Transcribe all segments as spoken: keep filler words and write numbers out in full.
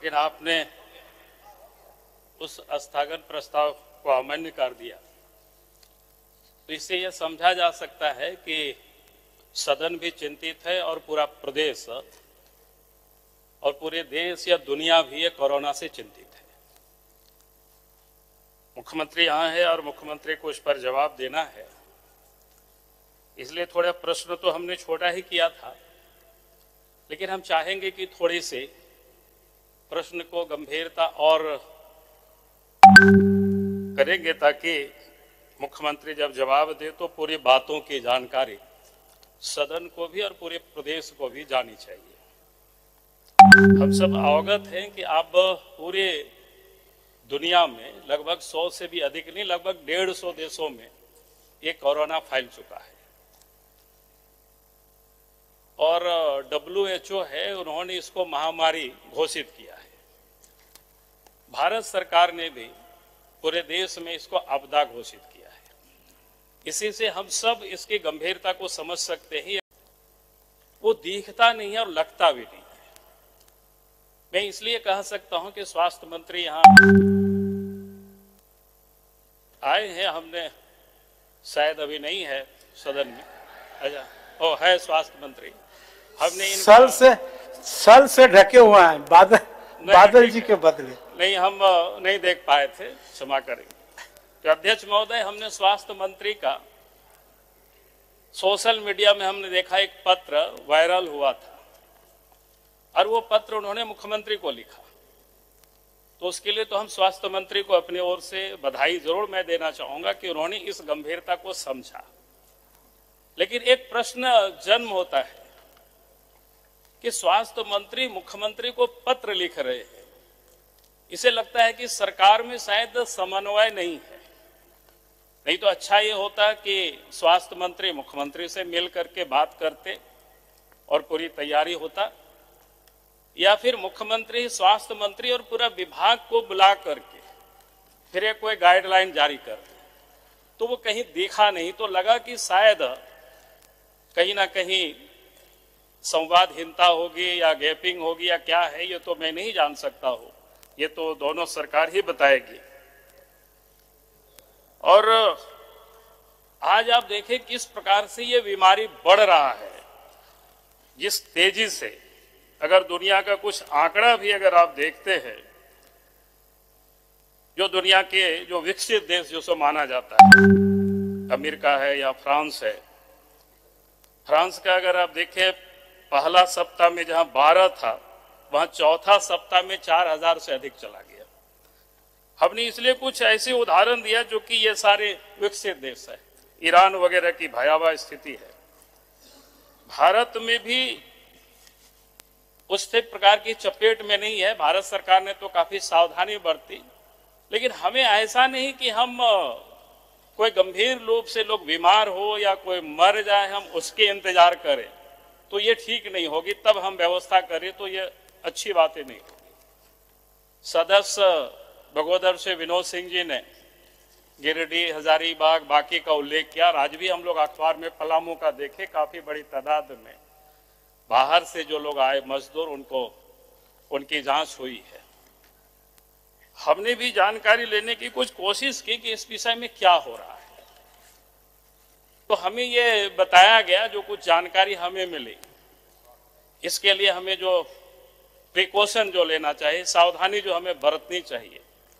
लेकिन आपने उस स्थगन प्रस्ताव को अमान्य कर दिया। तो इससे यह समझा जा सकता है कि सदन भी चिंतित है और पूरा प्रदेश और पूरे देश या दुनिया भी ये कोरोना से चिंतित है। मुख्यमंत्री यहाँ है और मुख्यमंत्री को इस पर जवाब देना है, इसलिए थोड़ा प्रश्न तो हमने छोटा ही किया था, लेकिन हम चाहेंगे कि थोड़ी से प्रश्न को गंभीरता और करेंगे ताकि मुख्यमंत्री जब जवाब दे तो पूरी बातों की जानकारी सदन को भी और पूरे प्रदेश को भी जानी चाहिए। हम सब अवगत हैं कि अब पूरे दुनिया में लगभग सौ से भी अधिक नहीं, लगभग डेढ़ सौ देशों में ये कोरोना फैल चुका है और डब्ल्यू एच ओ है, उन्होंने इसको महामारी घोषित किया है। भारत सरकार ने भी पूरे देश में इसको आपदा घोषित किया है। इसी से हम सब इसकी गंभीरता को समझ सकते हैं। वो दिखता नहीं है और लगता भी नहीं है। मैं इसलिए कह सकता हूं कि स्वास्थ्य मंत्री यहाँ आए हैं, हमने शायद अभी नहीं है सदन में, अच्छा ओ है स्वास्थ्य मंत्री, हमने सल से सल से ढके हुए हैं बादल बादल जी के बदले नहीं, हम नहीं देख पाए थे, क्षमा करेंगे। तो अध्यक्ष महोदय, हमने स्वास्थ्य मंत्री का सोशल मीडिया में हमने देखा एक पत्र वायरल हुआ था और वो पत्र उन्होंने मुख्यमंत्री को लिखा। तो उसके लिए तो हम स्वास्थ्य मंत्री को अपनी ओर से बधाई जरूर मैं देना चाहूंगा कि उन्होंने इस गंभीरता को समझा। लेकिन एक प्रश्न जन्म होता है कि स्वास्थ्य मंत्री मुख्यमंत्री को पत्र लिख रहे हैं, इसे लगता है कि सरकार में शायद समन्वय नहीं है। नहीं तो अच्छा ये होता कि स्वास्थ्य मंत्री मुख्यमंत्री से मिल करके बात करते और पूरी तैयारी होता, या फिर मुख्यमंत्री स्वास्थ्य मंत्री और पूरा विभाग को बुला करके फिर एक कोई गाइडलाइन जारी करते। तो वो कहीं देखा नहीं, तो लगा कि शायद कहीं ना कहीं संवादहीनता होगी या गैपिंग होगी या क्या है, ये तो मैं नहीं जान सकता हूं, ये तो दोनों सरकार ही बताएगी। और आज आप देखें किस प्रकार से ये बीमारी बढ़ रहा है, जिस तेजी से। अगर दुनिया का कुछ आंकड़ा भी अगर आप देखते हैं, जो दुनिया के जो विकसित देश जो सो माना जाता है, अमेरिका है या फ्रांस है, फ्रांस का अगर आप देखें पहला सप्ताह में जहां बारह था, वहां चौथा सप्ताह में चार हजार से अधिक चला गया। हमने इसलिए कुछ ऐसे उदाहरण दिया जो कि ये सारे विकसित देश है, ईरान वगैरह की भयावह स्थिति है। भारत में भी उस प्रकार की चपेट में नहीं है। भारत सरकार ने तो काफी सावधानी बरती, लेकिन हमें ऐसा नहीं कि हम कोई गंभीर रूप से लोग बीमार हो या कोई मर जाए हम उसके इंतजार करें, तो ये ठीक नहीं होगी। तब हम व्यवस्था करें तो ये अच्छी बातें नहीं होगी। सदस्य बगोदर से विनोद सिंह जी ने गिरिडीह, हजारीबाग, बाकी का उल्लेख किया। आज भी हम लोग अखबार में पलामू का देखे, काफी बड़ी तादाद में बाहर से जो लोग आए मजदूर, उनको उनकी जांच हुई है। हमने भी जानकारी लेने की कुछ कोशिश की कि इस विषय में क्या हो रहा है। तो हमें ये बताया गया, जो कुछ जानकारी हमें मिली, इसके लिए हमें जो प्रिकॉशन जो लेना चाहिए, सावधानी जो हमें बरतनी चाहिए,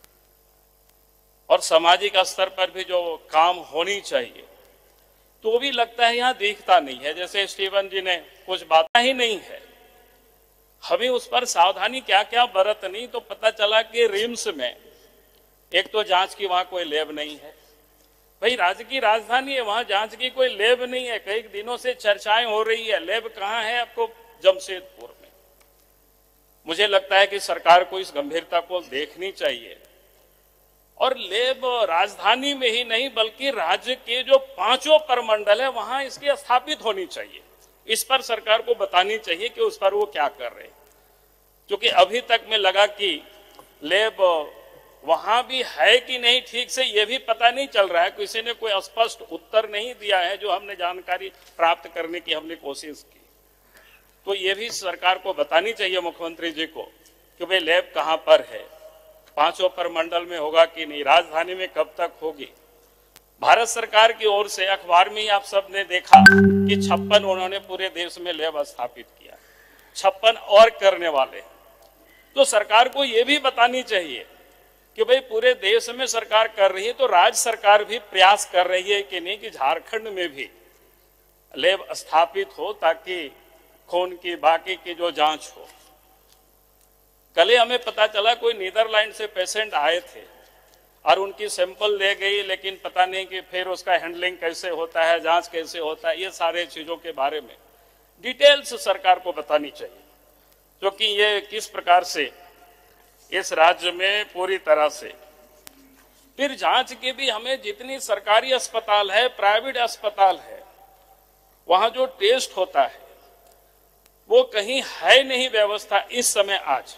और सामाजिक स्तर पर भी जो काम होनी चाहिए, तो भी लगता है यहाँ दिखता नहीं है। जैसे स्टीवन जी ने कुछ बात ही नहीं है, हमें उस पर सावधानी क्या क्या बरतनी। तो पता चला कि रिम्स में एक तो जांच की वहां कोई लैब नहीं है। भाई राज्य की राजधानी है, वहां जांच की कोई लैब नहीं है। कई दिनों से चर्चाएं हो रही है, लैब कहाँ है आपको? जमशेदपुर में। मुझे लगता है कि सरकार को इस गंभीरता को देखनी चाहिए, और लैब राजधानी में ही नहीं बल्कि राज्य के जो पांचों प्रमंडल है वहां इसकी स्थापित होनी चाहिए। इस पर सरकार को बतानी चाहिए कि उस पर वो क्या कर रहे हैं, क्योंकि अभी तक में लगा कि लैब वहां भी है कि नहीं ठीक से ये भी पता नहीं चल रहा है। किसी ने कोई स्पष्ट उत्तर नहीं दिया है जो हमने जानकारी प्राप्त करने की हमने कोशिश की। तो ये भी सरकार को बतानी चाहिए मुख्यमंत्री जी को कि भाई लैब कहाँ पर है, पांचों प्रमंडल में होगा कि नहीं, राजधानी में कब तक होगी। भारत सरकार की ओर से अखबार में ही आप सब ने देखा कि छप्पन उन्होंने पूरे देश में लैब स्थापित किया, छप्पन और करने वाले। तो सरकार को यह भी बतानी चाहिए कि भाई पूरे देश में सरकार कर रही है, तो राज्य सरकार भी प्रयास कर रही है कि नहीं कि झारखंड में भी लैब स्थापित हो, ताकि खून की बाकी की जो जांच हो। कल ही हमें पता चला कोई नीदरलैंड से पेशेंट आए थे और उनकी सैंपल ले गई, लेकिन पता नहीं कि फिर उसका हैंडलिंग कैसे होता है, जांच कैसे होता है, ये सारे चीजों के बारे में डिटेल्स सरकार को बतानी चाहिए, क्योंकि ये किस प्रकार से इस राज्य में पूरी तरह से। फिर जांच के भी हमें जितनी सरकारी अस्पताल है, प्राइवेट अस्पताल है, वहां जो टेस्ट होता है वो कहीं है नहीं व्यवस्था इस समय। आज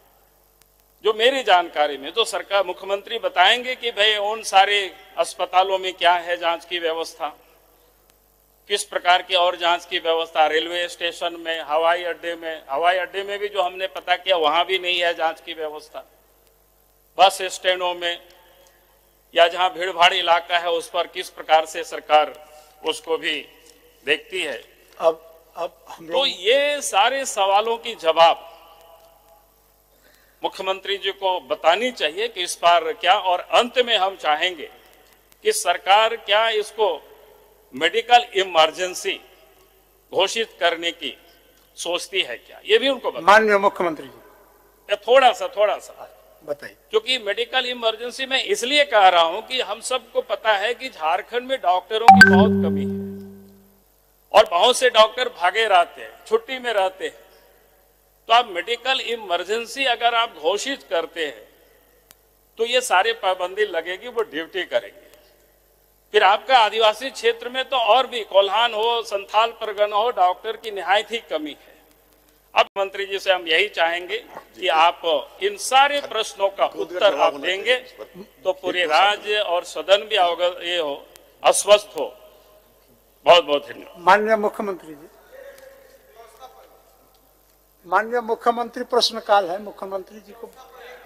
जो मेरी जानकारी में, तो सरकार मुख्यमंत्री बताएंगे कि भाई उन सारे अस्पतालों में क्या है जांच की व्यवस्था, किस प्रकार की और जांच की व्यवस्था, रेलवे स्टेशन में, हवाई अड्डे में, हवाई अड्डे में भी जो हमने पता किया वहां भी नहीं है जांच की व्यवस्था, बस स्टैंडों में या जहां भीड़ भाड़ इलाका है उस पर किस प्रकार से सरकार उसको भी देखती है। अब अब हम तो ये सारे सवालों की जवाब मुख्यमंत्री जी को बतानी चाहिए कि इस बार क्या, और अंत में हम चाहेंगे कि सरकार क्या इसको मेडिकल इमरजेंसी घोषित करने की सोचती है क्या, ये भी उनको बताइए। माननीय मुख्यमंत्री जी थोड़ा सा थोड़ा सा बताइए। क्योंकि मेडिकल इमरजेंसी में इसलिए कह रहा हूं कि हम सबको पता है कि झारखंड में डॉक्टरों की बहुत कमी है और बहुत से डॉक्टर भागे रहते हैं, छुट्टी में रहते हैं। तो आप मेडिकल इमरजेंसी अगर आप घोषित करते हैं तो ये सारे पाबंदी लगेगी, वो ड्यूटी करेंगे। फिर आपका आदिवासी क्षेत्र में तो और भी, कोल्हान हो, संथाल परगना हो, डॉक्टर की निहायत ही कमी है। अब मंत्री जी से हम यही चाहेंगे कि आप इन सारे प्रश्नों का उत्तर आप देंगे तो पूरे राज्य और सदन भी अवगत ये हो, आश्वस्त हो। बहुत बहुत धन्यवाद। माननीय मुख्यमंत्री जी, माननीय मुख्यमंत्री प्रश्नकाल है, मुख्यमंत्री जी को।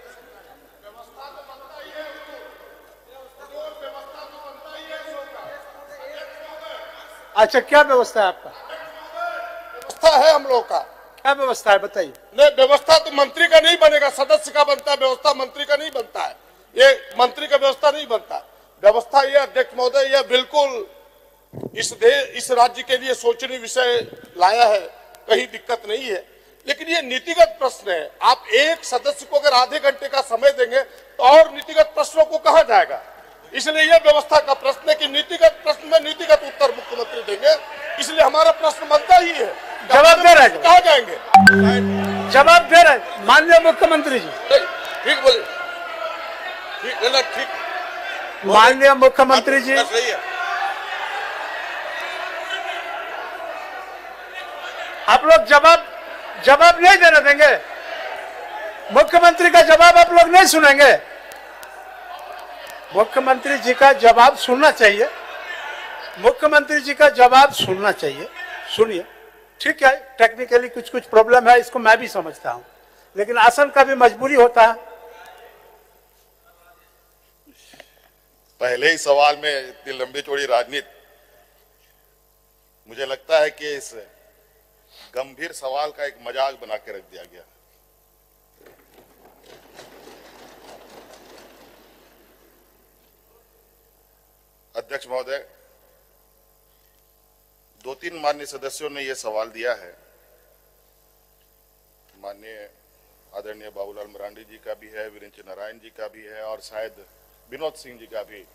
अच्छा, क्या व्यवस्था है आपका? व्यवस्था है हम लोग का। क्या व्यवस्था है बताइए। नहीं, व्यवस्था तो मंत्री का नहीं बनेगा, सदस्य का बनता है, व्यवस्था मंत्री का नहीं बनता है। ये मंत्री का व्यवस्था नहीं बनता। व्यवस्था ये अध्यक्ष महोदय, यह बिल्कुल इस देश इस राज्य के लिए सोचनीय विषय लाया है, कहीं दिक्कत नहीं है। लेकिन ये नीतिगत प्रश्न है। आप एक सदस्य को अगर आधे घंटे का समय देंगे तो और नीतिगत प्रश्नों को कहा जाएगा। इसलिए यह व्यवस्था का प्रश्न है कि नीतिगत प्रश्न में नीतिगत उत्तर मुख्यमंत्री देंगे। इसलिए हमारा प्रश्न बनता ही है, जवाब दे रहे हैं, कहा जाएंगे, जवाब दे रहे हैं माननीय मुख्यमंत्री जी। ठीक बोले, ठीक है ना, ठीक। माननीय मुख्यमंत्री जी, सही है। आप लोग जवाब जवाब नहीं देने देंगे? मुख्यमंत्री का जवाब आप लोग नहीं सुनेंगे? मुख्यमंत्री जी का जवाब सुनना चाहिए, मुख्यमंत्री जी का जवाब सुनना चाहिए। सुनिए, ठीक है, टेक्निकली कुछ कुछ प्रॉब्लम है, इसको मैं भी समझता हूं, लेकिन आसन का भी मजबूरी होता है। पहले ही सवाल में इतनी लंबी चौड़ी राजनीति, मुझे लगता है कि इस गंभीर सवाल का एक मजाक बना के रख दिया गया। अध्यक्ष महोदय, दो तीन माननीय सदस्यों ने यह सवाल दिया है, माननीय आदरणीय बाबूलाल मरांडी जी का भी है, वीरेंद्र नारायण जी का भी है और शायद विनोद सिंह जी का भी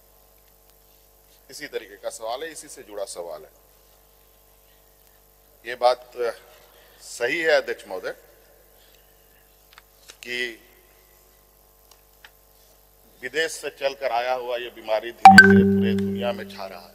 इसी तरीके का सवाल है, इसी से जुड़ा सवाल है। ये बात सही है अध्यक्ष महोदय कि विदेश से चलकर आया हुआ ये बीमारी धीरे धीरे पूरे दुनिया में छा रहा है।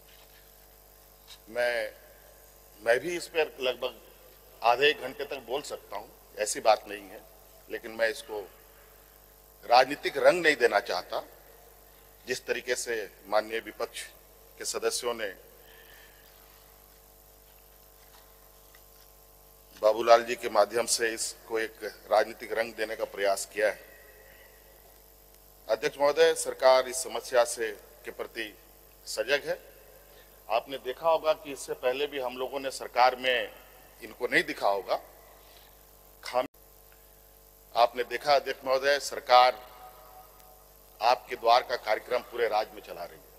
मैं मैं भी इस पर लगभग आधे एक घंटे तक बोल सकता हूं, ऐसी बात नहीं है, लेकिन मैं इसको राजनीतिक रंग नहीं देना चाहता। जिस तरीके से माननीय विपक्ष के सदस्यों ने बाबूलाल जी के माध्यम से इसको एक राजनीतिक रंग देने का प्रयास किया है। अध्यक्ष महोदय, सरकार इस समस्या से के प्रति सजग है। आपने देखा होगा कि इससे पहले भी हम लोगों ने सरकार में इनको नहीं दिखा होगा खामी। आपने देखा अध्यक्ष महोदय, सरकार आपके द्वार का कार्यक्रम पूरे राज्य में चला रही है,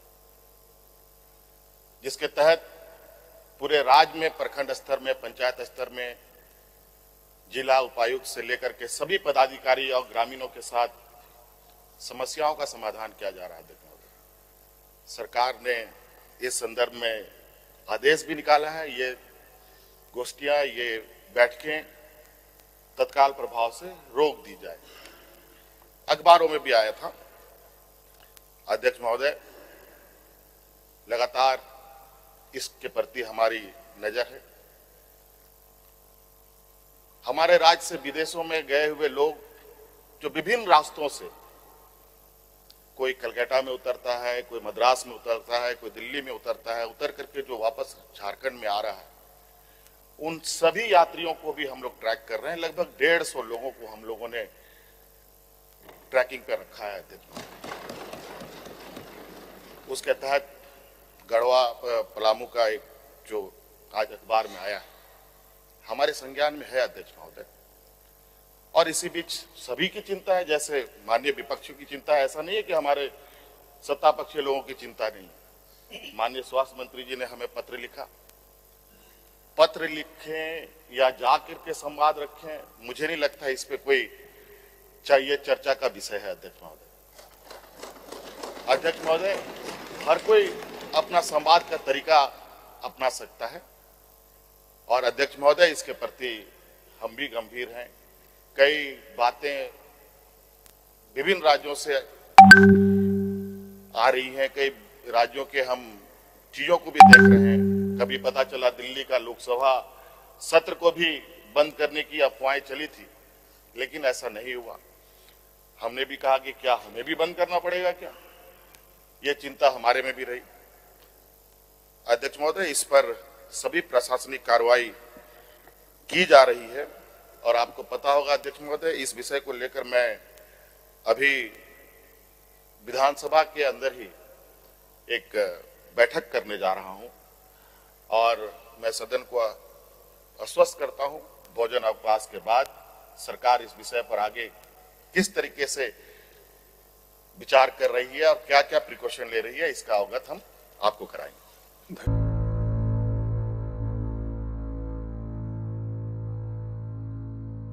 जिसके तहत पूरे राज्य में प्रखंड स्तर में, पंचायत स्तर में, जिला उपायुक्त से लेकर के सभी पदाधिकारी और ग्रामीणों के साथ समस्याओं का समाधान किया जा रहा है। अध्यक्ष महोदय, सरकार ने इस संदर्भ में आदेश भी निकाला है। ये गोष्ठियां, ये बैठकें तत्काल प्रभाव से रोक दी जाए। अखबारों में भी आया था। अध्यक्ष महोदय, लगातार इसके प्रति हमारी नजर है। हमारे राज्य से विदेशों में गए हुए लोग जो विभिन्न रास्तों से, कोई कलकत्ता में उतरता है, कोई मद्रास में उतरता है, कोई दिल्ली में उतरता है, उतर करके जो वापस झारखंड में आ रहा है, उन सभी यात्रियों को भी हम लोग ट्रैक कर रहे हैं। लगभग डेढ़ सौ लोगों को हम लोगों ने ट्रैकिंग पर रखा है। उसके तहत गढ़वा पलामू का एक जो आज अखबार में आया है, हमारे संज्ञान में है अध्यक्ष महोदय। और इसी बीच सभी की चिंता है, जैसे माननीय विपक्षियों की चिंता है। ऐसा नहीं है कि हमारे सत्ता पक्षीय लोगों की चिंता नहीं। माननीय स्वास्थ्य मंत्री जी ने हमें पत्र लिखा। पत्र लिखें या जाकर के संवाद रखें, मुझे नहीं लगता इस पे कोई चाहिए चर्चा का विषय है। अध्यक्ष महोदय अध्यक्ष महोदय हर कोई अपना संवाद का तरीका अपना सकता है, और अध्यक्ष महोदय इसके प्रति हम भी गंभीर हैं। कई बातें विभिन्न राज्यों से आ रही हैं, कई राज्यों के हम चीजों को भी देख रहे हैं। कभी पता चला दिल्ली का लोकसभा सत्र को भी बंद करने की अफवाहें चली थी, लेकिन ऐसा नहीं हुआ। हमने भी कहा कि क्या हमें भी बंद करना पड़ेगा क्या, ये चिंता हमारे में भी रही। अध्यक्ष महोदय, इस पर सभी प्रशासनिक कार्रवाई की जा रही है, और आपको पता होगा अध्यक्ष महोदय, इस विषय को लेकर मैं अभी विधानसभा के अंदर ही एक बैठक करने जा रहा हूं, और मैं सदन को आश्वस्त करता हूं, भोजन अवकाश के बाद सरकार इस विषय पर आगे किस तरीके से विचार कर रही है और क्या क्या प्रिकॉशन ले रही है, इसका अवगत हम आपको कराएंगे।